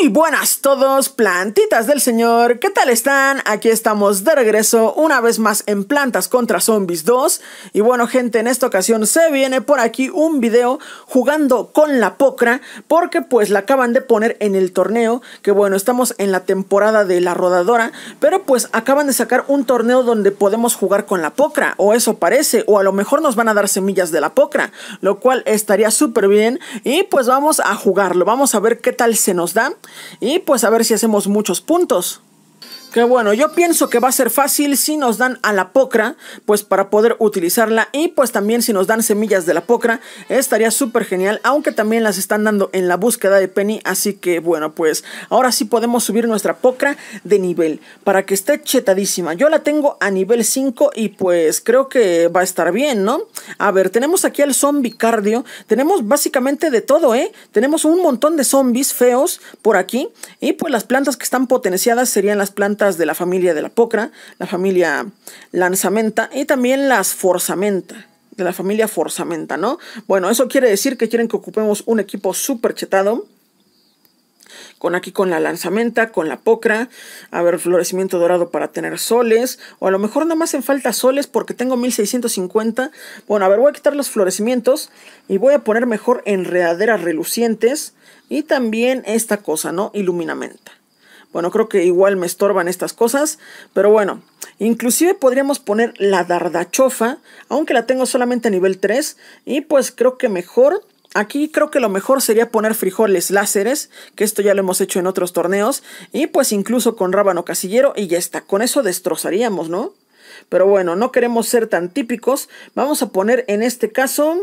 Muy buenas todos, plantitas del señor, ¿qué tal están? Aquí estamos de regreso una vez más en Plantas contra Zombies 2. Y bueno gente, en esta ocasión se viene por aquí un video jugando con la Pocra, porque pues la acaban de poner en el torneo, que bueno, estamos en la temporada de la rodadora, pero pues acaban de sacar un torneo donde podemos jugar con la Pocra, o eso parece, o a lo mejor nos van a dar semillas de la Pocra, lo cual estaría súper bien. Y pues vamos a jugarlo, vamos a ver qué tal se nos da. Y pues a ver si hacemos muchos puntos. Que bueno, yo pienso que va a ser fácil si nos dan a la Pocra, pues para poder utilizarla. Y pues también si nos dan semillas de la Pocra, estaría súper genial. Aunque también las están dando en la búsqueda de Penny. Así que bueno, pues ahora sí podemos subir nuestra Pocra de nivel, para que esté chetadísima. Yo la tengo a nivel 5 y pues creo que va a estar bien, ¿no? A ver, tenemos aquí al zombie cardio. Tenemos básicamente de todo, ¿eh? Tenemos un montón de zombies feos por aquí. Y pues las plantas que están potenciadas serían las plantas de la familia de la Pocra, la familia Lanzamenta y también las Forzamenta, de la familia Forzamenta, ¿no? Bueno, eso quiere decir que quieren que ocupemos un equipo súper chetado. Con la Lanzamenta, con la Pocra. A ver, florecimiento dorado para tener soles. O a lo mejor nada más en falta soles porque tengo 1650. Bueno, a ver, voy a quitar los florecimientos y voy a poner mejor enredaderas relucientes. Y también esta cosa, ¿no? Iluminamenta. Bueno, creo que igual me estorban estas cosas, pero bueno, inclusive podríamos poner la Dardachofa, aunque la tengo solamente a nivel 3, y pues creo que mejor, aquí creo que lo mejor sería poner frijoles láseres, que esto ya lo hemos hecho en otros torneos, y pues incluso con rábano casillero, y ya está, con eso destrozaríamos, ¿no? Pero bueno, no queremos ser tan típicos, vamos a poner en este caso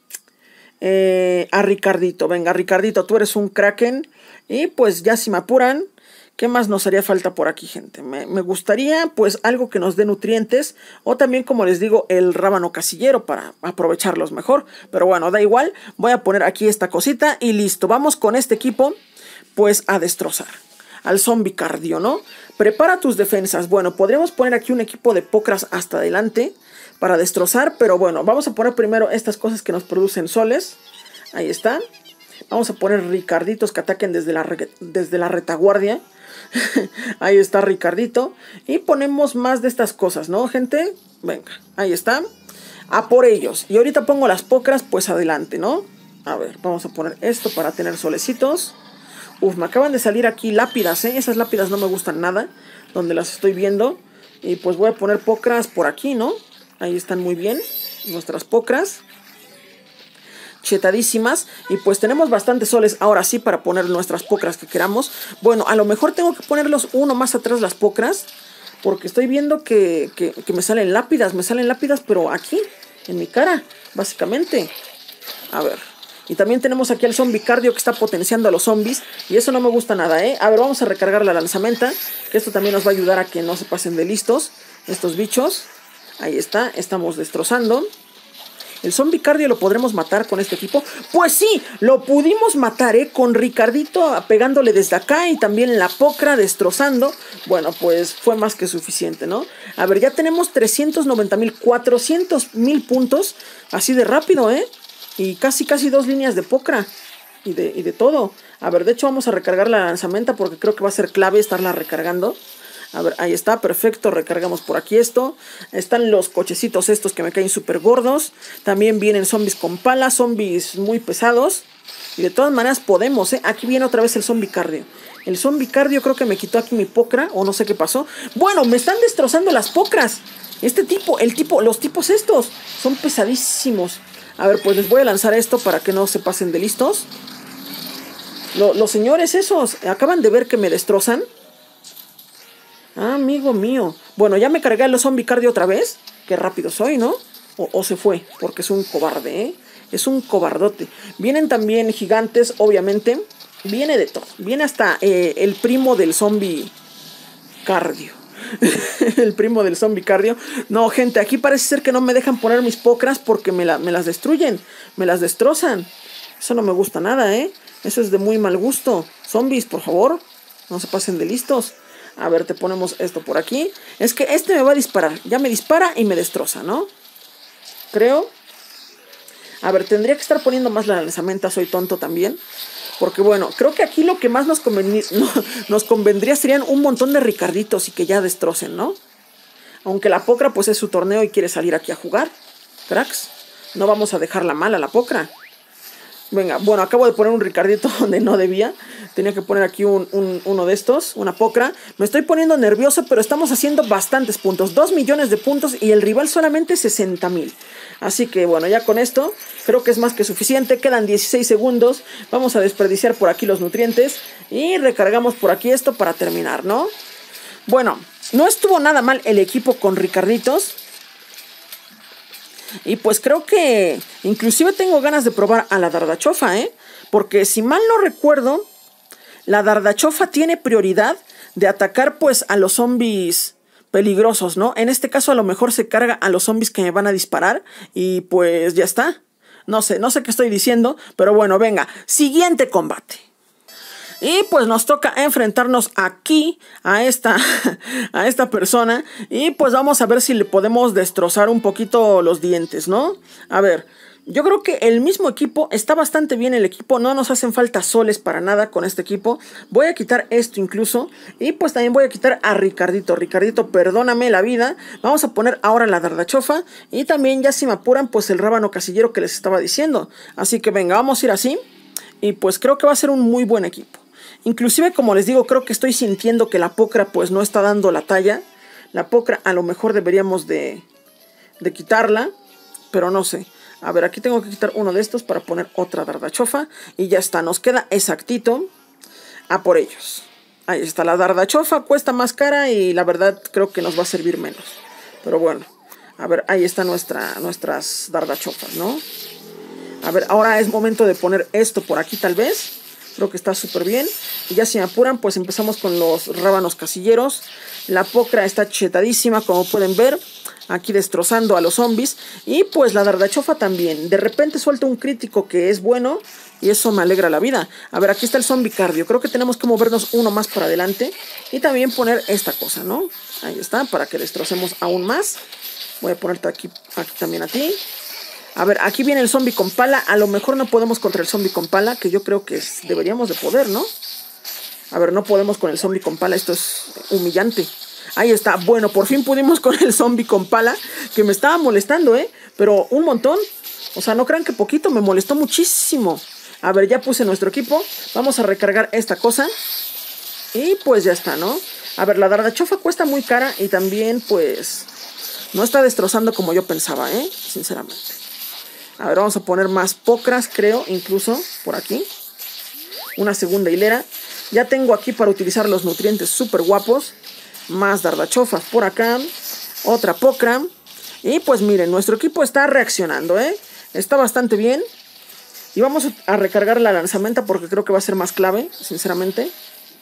a Ricardito. Venga, Ricardito, tú eres un kraken, y pues ya si me apuran, ¿qué más nos haría falta por aquí, gente? Me gustaría, pues, algo que nos dé nutrientes. O también, como les digo, el rábano casillero para aprovecharlos mejor. Pero bueno, da igual. Voy a poner aquí esta cosita y listo. Vamos con este equipo, pues, a destrozar al zombie cardio, ¿no? Prepara tus defensas. Bueno, podríamos poner aquí un equipo de Pocras hasta adelante para destrozar. Pero bueno, vamos a poner primero estas cosas que nos producen soles. Ahí están. Vamos a poner Ricarditos que ataquen desde la retaguardia. Ahí está Ricardito. Y ponemos más de estas cosas, ¿no, gente? Venga, ahí está. A por ellos. Y ahorita pongo las Pocras, pues adelante, ¿no? A ver, vamos a poner esto para tener solecitos. Uf, me acaban de salir aquí lápidas, ¿eh? Esas lápidas no me gustan nada, donde las estoy viendo. Y pues voy a poner Pocras por aquí, ¿no? Ahí están muy bien nuestras Pocras, chetadísimas. Y pues tenemos bastantes soles ahora sí para poner nuestras Pocras que queramos. Bueno, a lo mejor tengo que ponerlos uno más atrás las Pocras, porque estoy viendo que me salen lápidas. Me salen lápidas, pero aquí, en mi cara, básicamente. A ver. Y también tenemos aquí al zombie cardio que está potenciando a los zombies. Y eso no me gusta nada, ¿eh? A ver, vamos a recargar la Lanzamenta, que esto también nos va a ayudar a que no se pasen de listos estos bichos. Ahí está, estamos destrozando. ¿El zombie cardio lo podremos matar con este equipo? Pues sí, lo pudimos matar, con Ricardito pegándole desde acá y también la Pocra destrozando. Bueno, pues fue más que suficiente, ¿no? A ver, ya tenemos 390.000, 400.000 puntos, así de rápido, y casi 2 líneas de Pocra y de todo. A ver, de hecho vamos a recargar la Lanzamenta porque creo que va a ser clave estarla recargando. A ver, ahí está, perfecto, recargamos por aquí esto. Están los cochecitos estos que me caen súper gordos. También vienen zombies con palas, zombies muy pesados. Y de todas maneras podemos, Aquí viene otra vez el zombie cardio. El zombie cardio creo que me quitó aquí mi Pocra, o no sé qué pasó. Bueno, me están destrozando las Pocras. Los tipos estos son pesadísimos. A ver, pues les voy a lanzar esto para que no se pasen de listos. Los señores esos acaban de ver que me destrozan. Ah, amigo mío. Bueno, ya me cargué a los zombie cardio otra vez. Qué rápido soy, ¿no? O se fue, porque es un cobarde, Es un cobardote. Vienen también gigantes, obviamente. Viene de todo. Viene hasta el primo del zombie cardio. El primo del zombie cardio. No, gente, aquí parece ser que no me dejan poner mis Pocras porque me las destruyen. Me las destrozan. Eso no me gusta nada, Eso es de muy mal gusto. Zombies, por favor, no se pasen de listos. A ver, te ponemos esto por aquí. Es que este me va a disparar. Ya me dispara y me destroza, ¿no? Creo. A ver, tendría que estar poniendo más la Lanzamenta. Soy tonto también. Porque bueno, creo que aquí lo que más nos convendría serían un montón de Ricarditos y que ya destrocen, ¿no? Aunque la Pocra pues es su torneo y quiere salir aquí a jugar. Cracks, no vamos a dejarla mal a la Pocra. Venga, bueno, acabo de poner un Ricardito donde no debía. Tenía que poner aquí uno de estos, una Pocra. Me estoy poniendo nervioso, pero estamos haciendo bastantes puntos. 2 millones de puntos y el rival solamente 60,000. Así que bueno, ya con esto creo que es más que suficiente. Quedan 16 segundos. Vamos a desperdiciar por aquí los nutrientes. Y recargamos por aquí esto para terminar, ¿no? Bueno, no estuvo nada mal el equipo con Ricarditos. Y pues creo que inclusive tengo ganas de probar a la Dardachofa, ¿eh? Porque si mal no recuerdo, la Dardachofa tiene prioridad de atacar pues a los zombies peligrosos, ¿no? En este caso a lo mejor se carga a los zombies que me van a disparar y pues ya está. No sé qué estoy diciendo, pero bueno, venga, siguiente combate. Y pues nos toca enfrentarnos aquí a esta persona. Y pues vamos a ver si le podemos destrozar un poquito los dientes, ¿no? A ver, yo creo que el mismo equipo, está bastante bien el equipo. No nos hacen falta soles para nada con este equipo. Voy a quitar esto incluso. Y pues también voy a quitar a Ricardito. Ricardito, perdóname la vida. Vamos a poner ahora la Dardachofa. Y también ya si me apuran pues el rábano casillero que les estaba diciendo. Así que venga, vamos a ir así. Y pues creo que va a ser un muy buen equipo. Inclusive, como les digo, creo que estoy sintiendo que la Pocra pues no está dando la talla. La Pocra a lo mejor deberíamos de quitarla, pero no sé. A ver, aquí tengo que quitar uno de estos para poner otra Dardachofa. Y ya está, nos queda exactito a por ellos. Ahí está, la Dardachofa cuesta más cara y la verdad creo que nos va a servir menos. Pero bueno, a ver, ahí están nuestras Dardachofas, ¿no? A ver, ahora es momento de poner esto por aquí tal vez. Creo que está súper bien. Y ya si me apuran, pues empezamos con los rábanos casilleros. La Pocra está chetadísima, como pueden ver. Aquí destrozando a los zombies. Y pues la Dardachofa también. De repente suelta un crítico que es bueno. Y eso me alegra la vida. A ver, aquí está el zombie cardio. Creo que tenemos que movernos uno más para adelante. Y también poner esta cosa, ¿no? Ahí está, para que destrocemos aún más. Voy a ponerte aquí también a ti. A ver, aquí viene el zombie con pala. A lo mejor no podemos contra el zombie con pala, que yo creo que deberíamos de poder, ¿no? A ver, no podemos con el zombie con pala. Esto es humillante. Ahí está. Bueno, por fin pudimos con el zombie con pala, que me estaba molestando, ¿eh? Pero un montón. O sea, no crean que poquito, me molestó muchísimo. A ver, ya puse nuestro equipo. Vamos a recargar esta cosa. Y pues ya está, ¿no? A ver, la Dardachofa cuesta muy cara y también, pues, no está destrozando como yo pensaba, ¿eh? Sinceramente. A ver, vamos a poner más Pocras, creo, incluso por aquí. Una segunda hilera. Ya tengo aquí para utilizar los nutrientes súper guapos. Más Dardachofas por acá. Otra Pocra. Y pues miren, nuestro equipo está reaccionando, ¿eh? Está bastante bien. Y vamos a recargar la lanzamenta porque creo que va a ser más clave, sinceramente.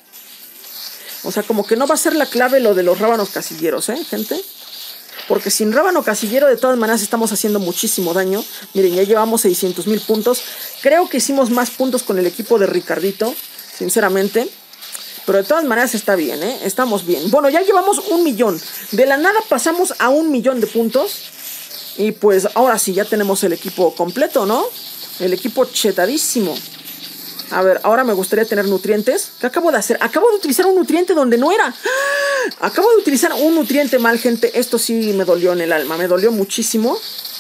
O sea, como que no va a ser la clave lo de los rábanos casilleros, ¿eh, gente? Porque sin rábano casillero de todas maneras estamos haciendo muchísimo daño. Miren, ya llevamos 600,000 puntos. Creo que hicimos más puntos con el equipo de Ricardito, sinceramente. Pero de todas maneras está bien, ¿eh? Estamos bien. Bueno, ya llevamos 1,000,000. De la nada pasamos a 1,000,000 de puntos. Y pues ahora sí, ya tenemos el equipo completo, ¿no? El equipo chetadísimo. A ver, ahora me gustaría tener nutrientes. ¿Qué acabo de hacer? Acabo de utilizar un nutriente donde no era. Acabo de utilizar un nutriente mal, gente. Esto sí me dolió en el alma. Me dolió muchísimo.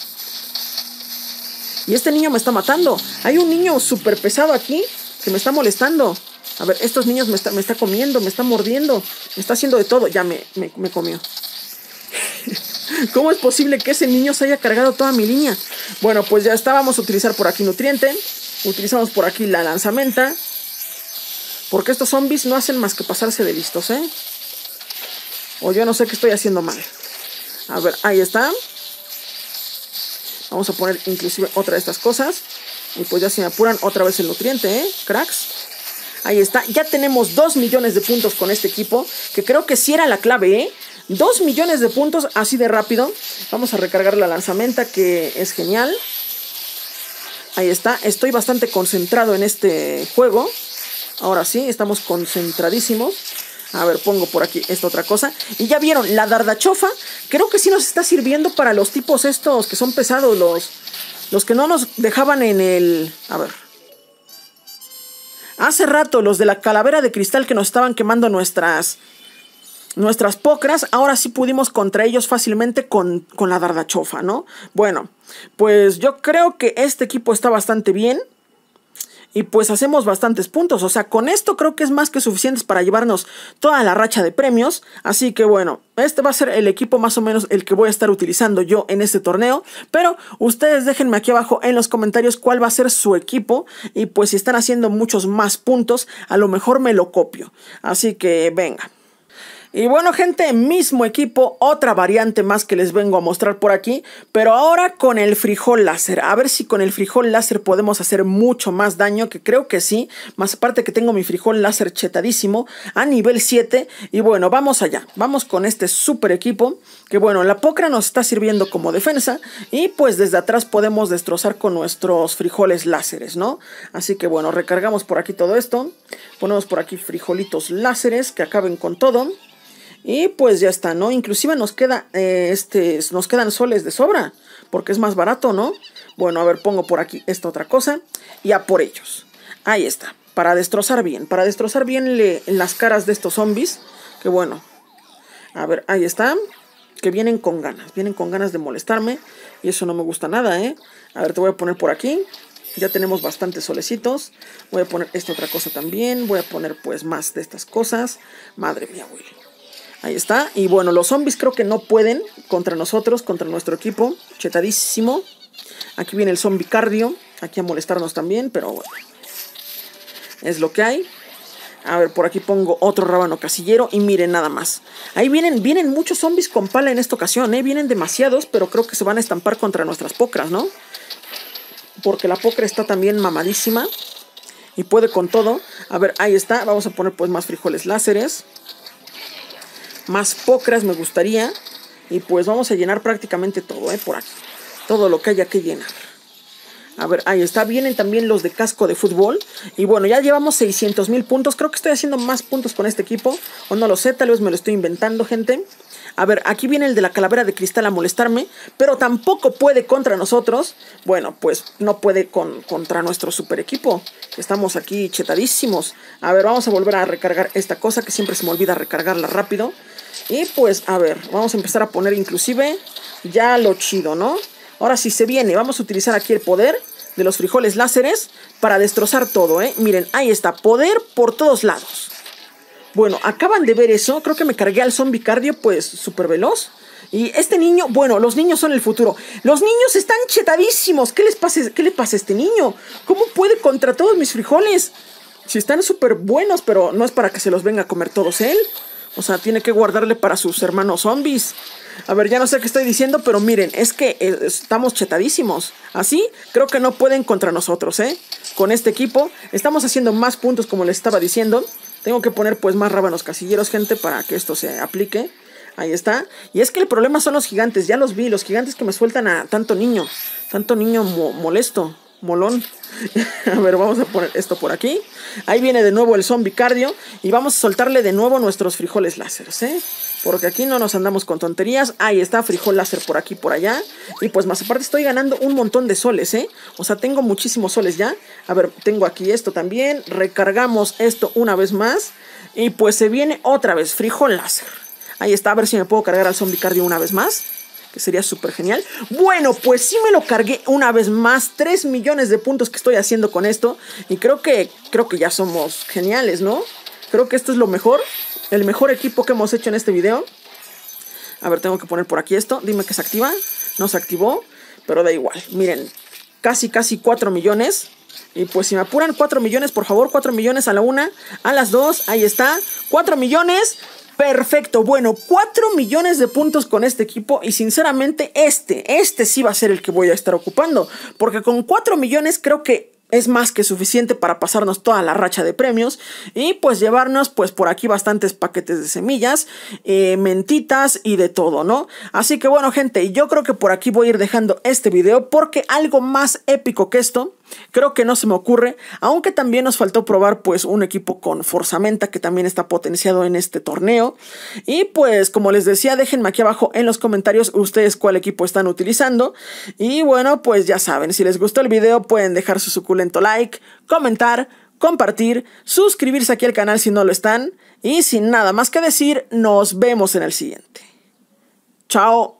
Y este niño me está matando. Hay un niño súper pesado aquí que me está molestando. A ver, estos niños me está comiendo, me está mordiendo. Me está haciendo de todo. Ya me comió. ¿Cómo es posible que ese niño se haya cargado toda mi línea? Bueno, pues ya está. Vamos a utilizar por aquí nutriente. Utilizamos por aquí la lanzamenta. Porque estos zombies no hacen más que pasarse de listos, ¿eh? O yo no sé qué estoy haciendo mal. A ver, ahí está. Vamos a poner inclusive otra de estas cosas. Y pues ya se me apuran otra vez el nutriente, ¿eh? Cracks. Ahí está. Ya tenemos 2 millones de puntos con este equipo. Que creo que sí era la clave, ¿eh? 2 millones de puntos así de rápido. Vamos a recargar la lanzamenta, que es genial. Ahí está. Estoy bastante concentrado en este juego. Ahora sí, estamos concentradísimos. A ver, pongo por aquí esta otra cosa. Y ya vieron, la Dardachofa creo que sí nos está sirviendo para los tipos estos que son pesados. Los que no nos dejaban en el... A ver. Hace rato los de la calavera de cristal que nos estaban quemando nuestras pocras, ahora sí pudimos contra ellos fácilmente con la dardachofa, ¿no? Bueno, pues yo creo que este equipo está bastante bien. Y pues hacemos bastantes puntos, o sea, con esto creo que es más que suficientes para llevarnos toda la racha de premios. Así que bueno, este va a ser el equipo más o menos el que voy a estar utilizando yo en este torneo. Pero ustedes déjenme aquí abajo en los comentarios cuál va a ser su equipo. Y pues si están haciendo muchos más puntos, a lo mejor me lo copio. Así que venga. Y bueno, gente, mismo equipo, otra variante más que les vengo a mostrar por aquí, pero ahora con el frijol láser. A ver si con el frijol láser podemos hacer mucho más daño, que creo que sí. Más aparte que tengo mi frijol láser chetadísimo a nivel 7. Y bueno, vamos allá, vamos con este super equipo, que bueno, la pocra nos está sirviendo como defensa. Y pues desde atrás podemos destrozar con nuestros frijoles láseres, ¿no? Así que bueno, recargamos por aquí todo esto. Ponemos por aquí frijolitos láseres que acaben con todo. Y pues ya está, ¿no? Inclusive nos quedan soles de sobra, porque es más barato, ¿no? Bueno, a ver, pongo por aquí esta otra cosa y a por ellos. Ahí está, para destrozar bien las caras de estos zombies. Que bueno, a ver, ahí está, que vienen con ganas de molestarme. Y eso no me gusta nada, ¿eh? A ver, te voy a poner por aquí. Ya tenemos bastantes solecitos. Voy a poner esta otra cosa también. Voy a poner pues más de estas cosas. Madre mía, Willy. Ahí está. Y bueno, los zombies creo que no pueden contra nosotros, contra nuestro equipo. Chetadísimo. Aquí viene el zombie cardio. Aquí a molestarnos también, pero bueno. Es lo que hay. A ver, por aquí pongo otro rábano casillero. Y miren nada más. Ahí vienen muchos zombies con pala en esta ocasión, ¿eh? Vienen demasiados, pero creo que se van a estampar contra nuestras pocras, ¿no? Porque la pocra está también mamadísima. Y puede con todo. A ver, ahí está. Vamos a poner pues más frijoles láseres. Más pocras me gustaría. Y pues vamos a llenar prácticamente todo, por aquí. Todo lo que haya que llenar. A ver, ahí está. Vienen también los de casco de fútbol. Y bueno, ya llevamos 600,000 puntos. Creo que estoy haciendo más puntos con este equipo. O no lo sé, tal vez me lo estoy inventando, gente. A ver, aquí viene el de la calavera de cristal a molestarme. Pero tampoco puede contra nosotros. Bueno, pues no puede contra nuestro super equipo. Estamos aquí chetadísimos. A ver, vamos a volver a recargar esta cosa, que siempre se me olvida recargarla rápido. Y pues, a ver, vamos a empezar a poner inclusive ya lo chido, ¿no? Ahora sí se viene, vamos a utilizar aquí el poder de los frijoles láseres para destrozar todo, ¿eh? Miren, ahí está, poder por todos lados. Bueno, acaban de ver eso, creo que me cargué al zombie cardio, pues, súper veloz. Y este niño, bueno, los niños son el futuro. Los niños están chetadísimos. ¿Qué le pasa a este niño? ¿Cómo puede contra todos mis frijoles? Si están súper buenos, pero no es para que se los venga a comer todos él. O sea, tiene que guardarle para sus hermanos zombies. A ver, ya no sé qué estoy diciendo, pero miren, es que estamos chetadísimos. Así, creo que no pueden contra nosotros, ¿eh? Con este equipo, estamos haciendo más puntos, como les estaba diciendo. Tengo que poner, pues, más rábanos casilleros, gente, para que esto se aplique. Ahí está. Y es que el problema son los gigantes, ya los vi, los gigantes que me sueltan a tanto niño molesto. Molón. A ver, vamos a poner esto por aquí. Ahí viene de nuevo el zombie cardio. Y vamos a soltarle de nuevo nuestros frijoles láseres, porque aquí no nos andamos con tonterías. Ahí está, frijol láser por aquí, por allá. Y pues más aparte estoy ganando un montón de soles, O sea, tengo muchísimos soles ya. A ver, tengo aquí esto también. Recargamos esto una vez más. Y pues se viene otra vez, frijol láser. Ahí está, a ver si me puedo cargar al zombie cardio una vez más, que sería súper genial. Bueno, pues sí me lo cargué una vez más. 3 millones de puntos que estoy haciendo con esto. Y creo que ya somos geniales, ¿no? Creo que esto es lo mejor. El mejor equipo que hemos hecho en este video. A ver, tengo que poner por aquí esto. Dime que se activa. No se activó, pero da igual. Miren, casi 4 millones. Y pues si me apuran 4 millones, por favor. 4 millones a la una, a las dos. Ahí está, 4 millones. Perfecto, bueno, 4 millones de puntos con este equipo. Y sinceramente este sí va a ser el que voy a estar ocupando, porque con 4 millones creo que es más que suficiente para pasarnos toda la racha de premios. Y pues llevarnos pues por aquí bastantes paquetes de semillas, mentitas y de todo, ¿no? Así que bueno, gente, yo creo que por aquí voy a ir dejando este video, porque algo más épico que esto creo que no se me ocurre. Aunque también nos faltó probar pues un equipo con forzamenta, que también está potenciado en este torneo. Y pues como les decía, déjenme aquí abajo en los comentarios ustedes cuál equipo están utilizando. Y bueno, pues ya saben, si les gustó el video pueden dejar su suculento like, comentar, compartir, suscribirse aquí al canal si no lo están. Y sin nada más que decir, nos vemos en el siguiente. Chao.